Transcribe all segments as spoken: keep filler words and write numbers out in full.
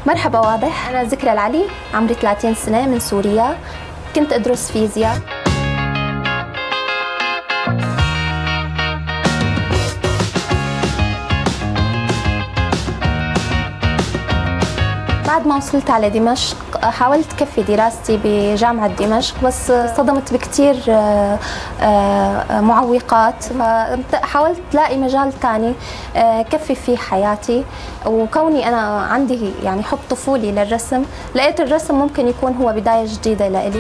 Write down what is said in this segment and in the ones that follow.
مرحبا واضح، أنا ذكرى العلي، عمري ثلاثين سنة، من سوريا. كنت أدرس فيزياء. بعد ما وصلت على دمشق حاولت كفي دراستي بجامعة دمشق، بس صدمت بكثير معوقات، فحاولت لاقي مجال ثاني كفي فيه حياتي. وكوني أنا عندي يعني حب طفولي للرسم، لقيت الرسم ممكن يكون هو بداية جديدة لإلي.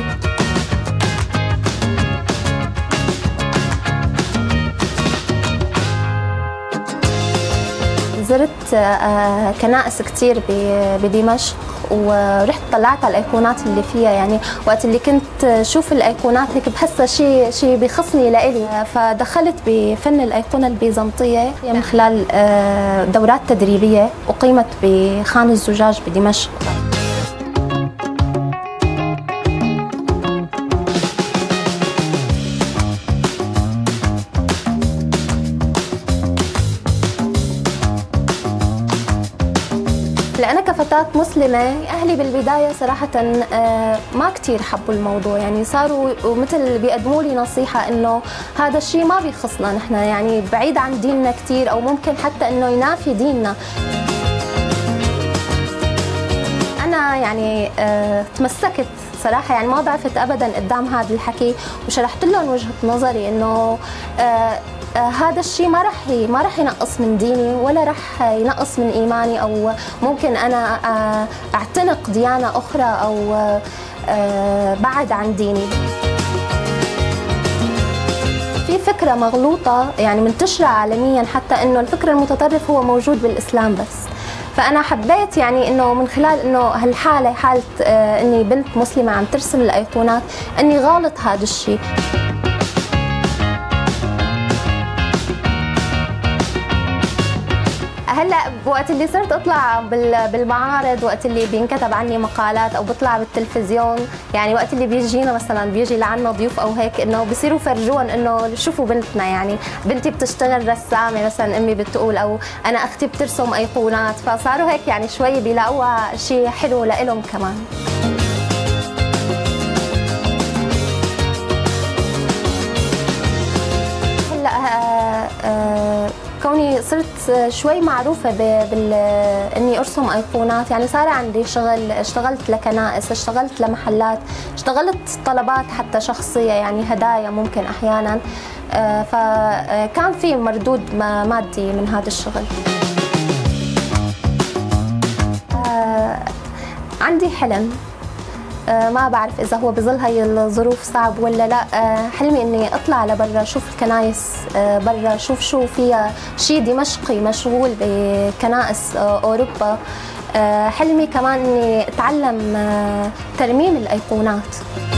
زرت كنائس كثير بدمشق، ورحت طلعت على الايقونات اللي فيها. يعني وقت اللي كنت شوف الايقونات هيك بحسها شيء شيء بيخصني لإلي، فدخلت بفن الايقونه البيزنطيه من خلال دورات تدريبيه اقيمت بخان الزجاج بدمشق. أنا كفتاة مسلمة، أهلي بالبداية صراحة ما كتير حبوا الموضوع، يعني صاروا مثل بيقدموا لي نصيحة إنه هذا الشيء ما بيخصنا نحن، يعني بعيد عن ديننا كتير، أو ممكن حتى إنه ينافي ديننا. أنا يعني تمسكت صراحة، يعني ما ضعفت أبدا قدام هذا الحكي، وشرحت لهم وجهة نظري إنه آه هذا الشيء ما رح ما رح ينقص من ديني، ولا رح ينقص من ايماني، او ممكن انا آه اعتنق ديانه اخرى، او آه بعد عن ديني. في فكره مغلوطه يعني منتشره عالميا، حتى انه الفكر المتطرف هو موجود بالاسلام بس. فانا حبيت يعني انه من خلال انه هالحاله، حاله آه اني بنت مسلمه عم ترسم الايقونات، اني غالط هذا الشيء. هلا وقت اللي صرت اطلع بالمعارض، وقت اللي بينكتب عني مقالات او بطلع بالتلفزيون، يعني وقت اللي بيجينا مثلا بيجي لعنا ضيوف او هيك، انه بصيروا يفرجون انه شوفوا بنتنا، يعني بنتي بتشتغل رسامه مثلا، امي بتقول، او انا اختي بترسم ايقونات، فصاروا هيك يعني شوي بيلاقوها شيء حلو لإلهم كمان. هلا آه كوني صرت شوي معروفة بال إني أرسم أيقونات، يعني صار عندي شغل، اشتغلت لكنائس، اشتغلت لمحلات، اشتغلت طلبات حتى شخصية، يعني هدايا ممكن أحيانا، فكان في مردود مادي من هذا الشغل. عندي حلم، ما بعرف إذا هو بظل هي الظروف صعب ولا لا. حلمي إني أطلع لبرا، أشوف الكنايس برا، أشوف شو فيها شيء دمشقي مشغول بكنائس أوروبا. حلمي كمان إني أتعلم ترميم الأيقونات.